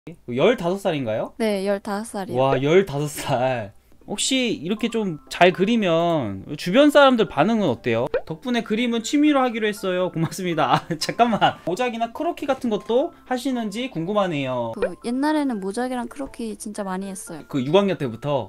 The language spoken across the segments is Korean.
15살인가요? 네, 15살이요. 와, 15살. 혹시 이렇게 좀 잘 그리면 주변 사람들 반응은 어때요? 덕분에 그림은 취미로 하기로 했어요. 고맙습니다. 아, 잠깐만. 모작이나 크로키 같은 것도 하시는지 궁금하네요. 옛날에는 모작이랑 크로키 진짜 많이 했어요. 그 6학년 때부터.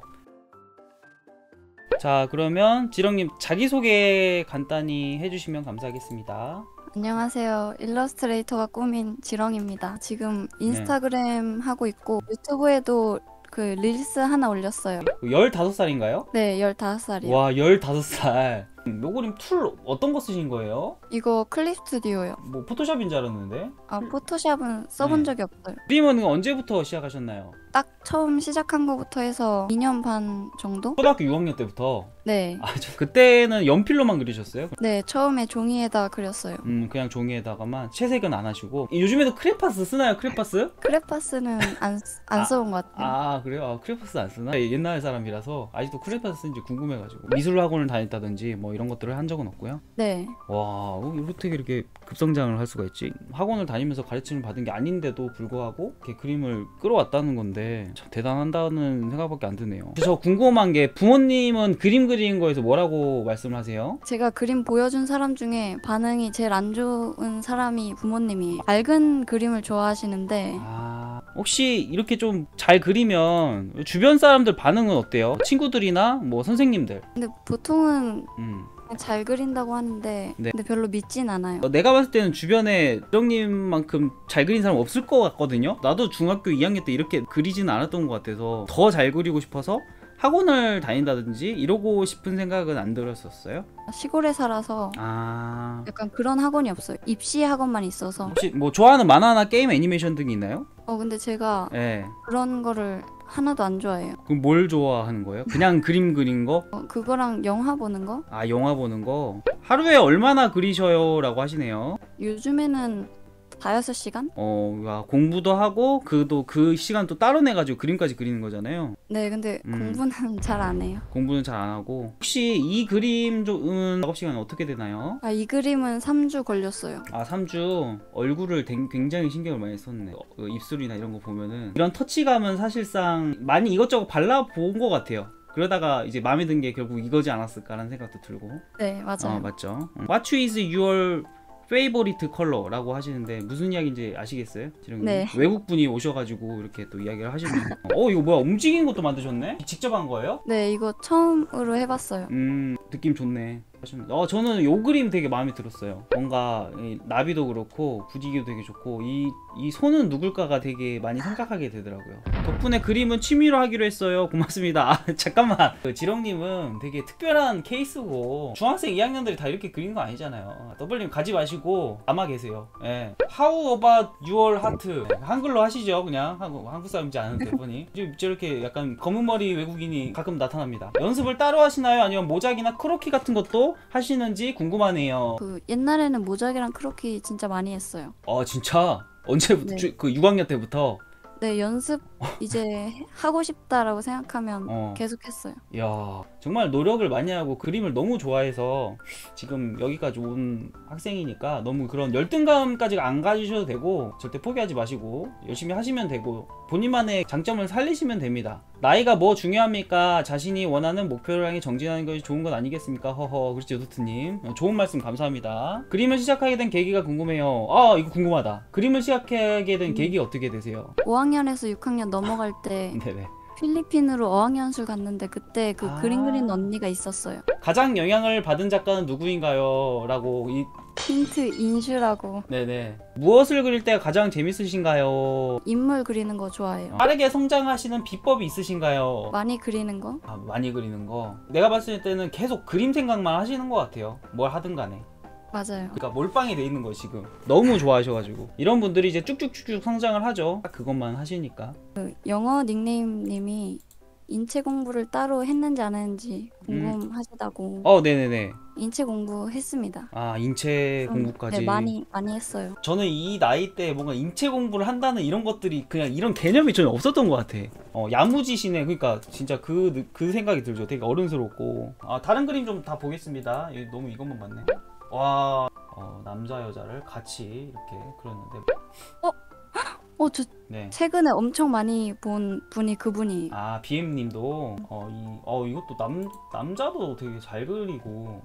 자, 그러면 지렁님 자기소개 간단히 해주시면 감사하겠습니다. 안녕하세요. 일러스트레이터가 꾸민 지렁입니다. 지금 네. 인스타그램 하고 있고 유튜브에도 릴스 하나 올렸어요. 15살인가요? 네, 15살이요. 와, 15살. 요 그림 툴 어떤 거 쓰신 거예요? 이거 클립 스튜디오요. 뭐 포토샵인 줄 알았는데. 포토샵은 써본 네. 적이 없어요. 그림은 언제부터 시작하셨나요? 딱 처음 시작한 거부터 해서 2년 반 정도? 초등학교 6학년 때부터. 네. 아, 그때는 연필로만 그리셨어요? 네, 처음에 종이에다 그렸어요. 그냥 종이에다가만 채색은 안 하시고. 요즘에도 크레파스 쓰나요? 크레파스? 크레파스는 안 써본 것 같아요. 아, 그래요? 아, 크레파스 안 쓰나? 옛날 사람이라서 아직도 크레파스 쓰는지 궁금해가지고. 미술 학원을 다녔다든지 뭐 이런 것들을 한 적은 없고요. 네. 와, 어떻게 이렇게 급성장을 할 수가 있지? 학원을 다니면서 가르침을 받은 게 아닌데도 불구하고 이렇게 그림을 끌어왔다는 건데 참 대단하다는 생각밖에 안 드네요. 저 궁금한 게 부모님은 그림 그리는 거에서 뭐라고 말씀을 하세요? 제가 그림 보여준 사람 중에 반응이 제일 안 좋은 사람이 부모님이에요. 맑은 그림을 좋아하시는데 아, 혹시 이렇게 좀 잘 그리면 주변 사람들 반응은 어때요? 친구들이나 뭐 선생님들? 근데 보통은 음. 잘 그린다고 하는데 네. 근데 별로 믿진 않아요. 내가 봤을 때는 주변에 지렁님만큼 잘 그린 사람 없을 것 같거든요. 나도 중학교 2학년 때 이렇게 그리지는 않았던 것 같아서 더 잘 그리고 싶어서 학원을 다닌다든지 이러고 싶은 생각은 안 들었었어요? 시골에 살아서 아, 약간 그런 학원이 없어요. 입시 학원만 있어서. 혹시 뭐 좋아하는 만화나 게임 애니메이션 등이 있나요? 근데 제가 예. 네. 그런 거를 하나도 안 좋아해요. 그럼 뭘 좋아하는 거예요? 그냥 그림 그린 거? 그거랑 영화 보는 거? 아, 영화 보는 거? 하루에 얼마나 그리셔요? 라고 하시네요. 요즘에는 5-6시간? 공부도 하고 그 시간 또 따로 내가지고 그림까지 그리는 거잖아요. 네, 근데 공부는 잘 안 해요. 공부는 잘 안 하고. 혹시 이 그림 좀 작업 시간은 어떻게 되나요? 이 그림은 3주 걸렸어요. 아, 3주. 얼굴을 굉장히 신경을 많이 썼네. 입술이나 이런 거 보면은 이런 터치감은 사실상 많이 이것저것 발라본 것 같아요. 그러다가 이제 마음에 든 게 결국 이거지 않았을까라는 생각도 들고. 네, 맞아요. 맞죠. What is your favorite color라고 하시는데 무슨 이야기인지 아시겠어요? 네. 외국 분이 오셔가지고 이렇게 또 이야기를 하시네요. 이거 뭐야, 움직이는 것도 만드셨네? 직접 한 거예요? 네, 이거 처음으로 해봤어요. 느낌 좋네. 저는 요 그림 되게 마음에 들었어요. 뭔가 이 나비도 그렇고 부지기도 되게 좋고 이 손은 누굴까가 되게 많이 생각하게 되더라고요. 덕분에 그림은 취미로 하기로 했어요. 고맙습니다. 아, 잠깐만. 지렁님은 되게 특별한 케이스고 중학생 2학년들이 다 이렇게 그리는 거 아니잖아요. 더블님 가지 마시고 남아 계세요. 예. How about your heart? 한글로 하시죠. 그냥 한국 사람이지 않은데 보니 지금 저렇게 약간 검은 머리 외국인이 가끔 나타납니다. 연습을 따로 하시나요? 아니면 모작이나 크로키 같은 것도 하시는지 궁금하네요. 옛날에는 모작이랑 크로키 진짜 많이 했어요. 진짜? 언제부터? 네. 6학년 때부터? 네, 연습 이제 하고 싶다라고 생각하면 계속 했어요. 이야, 정말 노력을 많이 하고 그림을 너무 좋아해서 지금 여기까지 온 학생이니까 너무 그런 열등감까지 안 가지셔도 되고 절대 포기하지 마시고 열심히 하시면 되고 본인만의 장점을 살리시면 됩니다. 나이가 뭐 중요합니까? 자신이 원하는 목표를 향해 정진하는 것이 좋은 것 아니겠습니까? 허허. 그렇죠, 요트님. 좋은 말씀 감사합니다. 그림을 시작하게 된 계기가 궁금해요. 이거 궁금하다. 그림을 시작하게 된 계기 어떻게 되세요? 5학년에서 6학년 넘어갈 때 네네. 필리핀으로 어학연수 갔는데 그때 그림 그리는 언니가 있었어요. 가장 영향을 받은 작가는 누구인가요? 라고 힌트 인슈라고. 네네. 무엇을 그릴 때가 가장 재밌으신가요? 인물 그리는 거 좋아해요. 빠르게 성장하시는 비법이 있으신가요? 많이 그리는 거? 많이 그리는 거. 내가 봤을 때는 계속 그림 생각만 하시는 것 같아요. 뭘 하든 간에. 맞아요. 그러니까 몰빵이 돼 있는 거예요 지금. 너무 좋아하셔가지고. 이런 분들이 이제 쭉쭉쭉쭉 성장을 하죠. 딱 그것만 하시니까. 영어 닉네임 님이 인체 공부를 따로 했는지 안 했는지 궁금하시다고. 네네네. 인체 공부 했습니다. 인체 공부까지. 네, 많이 했어요. 저는 이 나이 때 뭔가 인체 공부를 한다는 이런 것들이 그냥 이런 개념이 전혀 없었던 것 같아. 야무지시네. 그러니까 진짜 그 생각이 들죠. 되게 어른스럽고. 다른 그림 좀 다 보겠습니다. 너무 이것만 봤네. 와, 남자 여자를 같이 이렇게 그렸는데. 저 네. 최근에 엄청 많이 본 분이 그분이. 아, BM님도 이것도 남자도 되게 잘 그리고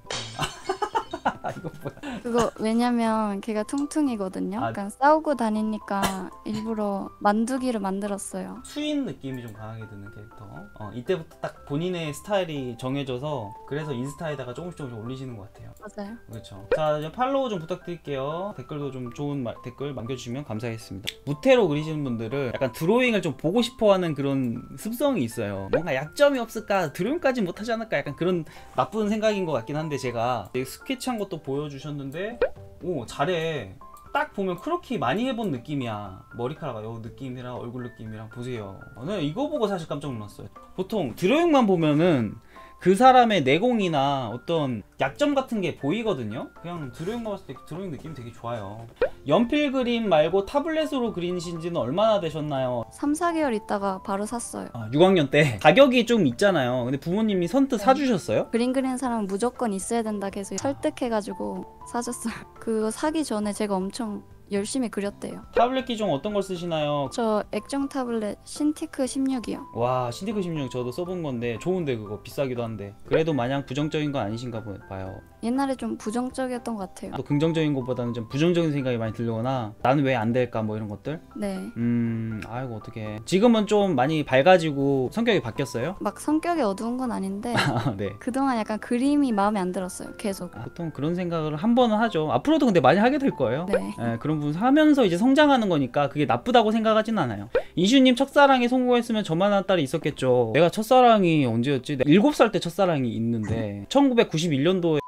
이거 뭐야? 그거 왜냐면 걔가 퉁퉁이거든요. 아. 약간 싸우고 다니니까 일부러 만두기를 만들었어요. 수인 느낌이 좀 강하게 드는 캐릭터. 이때부터 딱 본인의 스타일이 정해져서 그래서 인스타에다가 조금씩 올리시는 것 같아요. 맞아요. 그렇죠. 자, 이제 팔로우 좀 부탁드릴게요. 댓글도 좀 좋은 댓글 남겨주시면 감사하겠습니다. 무태로 그리시는 분들은 약간 드로잉을 좀 보고 싶어하는 그런 습성이 있어요. 뭔가 약점이 없을까, 드로잉까지 못하지 않을까, 약간 그런 나쁜 생각인 것 같긴 한데, 제가 스케치한 것도 보여주셨는데 오, 잘해. 딱 보면 크로키 많이 해본 느낌이야. 머리카락 느낌이랑 얼굴 느낌이랑 보세요. 네, 이거 보고 사실 깜짝 놀랐어요. 보통 드로잉만 보면은 그 사람의 내공이나 어떤 약점 같은 게 보이거든요. 그냥 드로잉만 봤을 때 드로잉 느낌 되게 좋아요. 연필 그림 말고 타블렛으로 그리신 지는 얼마나 되셨나요? 3, 4개월 있다가 바로 샀어요. 6학년 때. 가격이 좀 있잖아요. 근데 부모님이 선뜻 사주셨어요? 그림 그리는 사람은 무조건 있어야 된다 계속 설득해가지고 사줬어요. 그거 사기 전에 제가 엄청 열심히 그렸대요. 타블렛 기종 어떤 걸 쓰시나요? 저 액정 타블렛 신티크 16이요. 와, 신티크 16 저도 써본 건데 좋은데 그거 비싸기도 한데 그래도 마냥 부정적인 건 아니신가 봐요. 옛날에 좀 부정적이었던 것 같아요. 또 긍정적인 것보다는 좀 부정적인 생각이 많이 들거나 나는 왜 안 될까 뭐 이런 것들. 네. 아이고 어떡해. 지금은 좀 많이 밝아지고 성격이 바뀌었어요? 막 성격이 어두운 건 아닌데 네. 그동안 약간 그림이 마음에 안 들었어요. 계속. 보통 그런 생각을 한 번은 하죠. 앞으로도 근데 많이 하게 될 거예요. 네. 그런 부분 하면서 이제 성장하는 거니까 그게 나쁘다고 생각하진 않아요. 이슈님 첫사랑에 성공했으면 저만한 딸이 있었겠죠. 내가 첫사랑이 언제였지? 7살 때 첫사랑이 있는데 1991년도에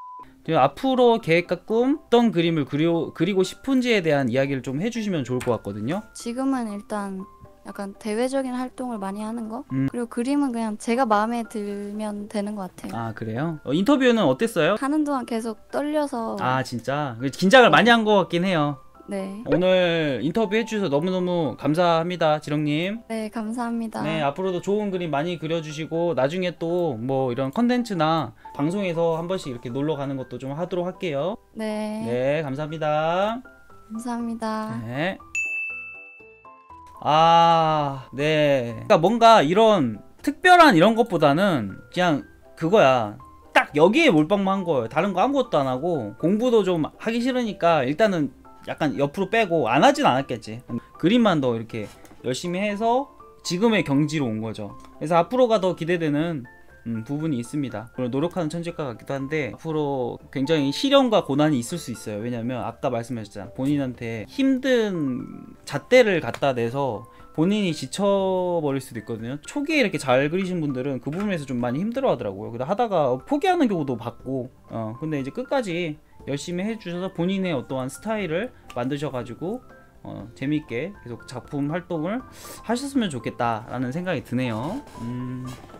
앞으로 계획과 꿈, 어떤 그림을 그리고 싶은지에 대한 이야기를 좀 해주시면 좋을 것 같거든요. 지금은 일단 약간 대외적인 활동을 많이 하는 거 그리고 그림은 그냥 제가 마음에 들면 되는 것 같아요. 아, 그래요? 인터뷰는 어땠어요? 하는 동안 계속 떨려서. 아, 진짜? 긴장을 많이 한 것 같긴 해요. 네. 오늘 인터뷰 해주셔서 너무너무 감사합니다, 지렁님. 네, 감사합니다. 네, 앞으로도 좋은 그림 많이 그려주시고 나중에 또 뭐 이런 컨텐츠나 방송에서 한 번씩 이렇게 놀러 가는 것도 좀 하도록 할게요. 네. 네, 감사합니다. 감사합니다. 네. 네. 그러니까 뭔가 이런 특별한 이런 것보다는 그냥 그거야. 딱 여기에 몰빵만 한 거예요. 다른 거 아무것도 안 하고 공부도 좀 하기 싫으니까 일단은 약간 옆으로 빼고 안 하진 않았겠지. 그림만 더 이렇게 열심히 해서 지금의 경지로 온 거죠. 그래서 앞으로가 더 기대되는 부분이 있습니다. 물론 노력하는 천재과 같기도 한데 앞으로 굉장히 시련과 고난이 있을 수 있어요. 왜냐면 아까 말씀하셨잖아, 본인한테 힘든 잣대를 갖다 대서 본인이 지쳐버릴 수도 있거든요. 초기에 이렇게 잘 그리신 분들은 그 부분에서 좀 많이 힘들어 하더라고요. 근데 하다가 포기하는 경우도 봤고 근데 이제 끝까지 열심히 해주셔서 본인의 어떠한 스타일을 만드셔가지고 재밌게 계속 작품 활동을 하셨으면 좋겠다라는 생각이 드네요.